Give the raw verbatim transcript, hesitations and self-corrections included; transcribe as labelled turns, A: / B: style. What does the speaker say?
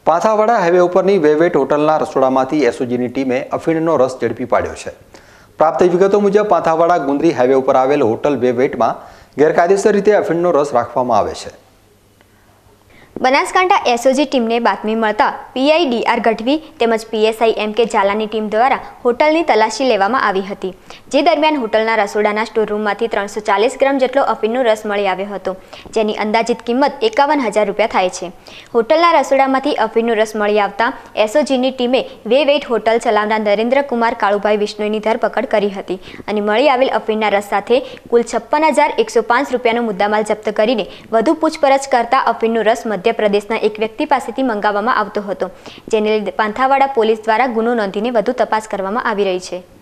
A: Panthawada highway ઉપરની વેવેટ હોટલના રસોડામાંથી એસઓજીની ટીમે અફીણનો રસ ઝડપી પાડ્યો છે। પ્રાપ્ત વિગતો મુજબ પાંથાવાડા ગુંદરી હાઈવે ઉપર આવેલ હોટલ વેવેટમાં ગેરકાયદેસર રીતે અફીણનો રસ રાખવામાં આવે છે।
B: બનાસકાંઠા એસઓજી ટીમને બાતમી મળતા પીઆઈ ડીઆર ગઢવી તેમજ પીએસઆઈ એમ કે ઝાલાની ટીમ દ્વારા હોટલની તલાશી લેવામાં આવી હતી, જે દરમિયાન હોટલના રસોડાના સ્ટોરરૂમમાંથી ત્રણસો ચાલીસ ગ્રામ જેટલો અફીણનો રસ મળી આવ્યો હતો, જેની અંદાજિત કિંમત એકાવન હજાર રૂપિયા થાય છે। હોટલના રસોડામાંથી અફીણનો રસ મળી આવતા એસઓજીની ટીમે વે વેઇટ હોટલ ચલાવનાર નરેન્દ્ર કુમાર કાળુભાઈ વિશ્નોઈની ધરપકડ કરી હતી અને મળી આવેલ અફીણના રસ સાથે કુલ છપ્પન હજાર એકસો પાંચ રૂપિયાનો મુદ્દામાલ જપ્ત કરીને વધુ પૂછપરછ કરતા અફીણનો રસ મધ્યપ્રદેશના એક વ્યક્તિ પાસેથી મંગાવવામાં આવતો હતો, જેને લીધે પાંથાવાડા પોલીસ દ્વારા ગુનો નોંધીને વધુ તપાસ કરવામાં આવી રહી છે।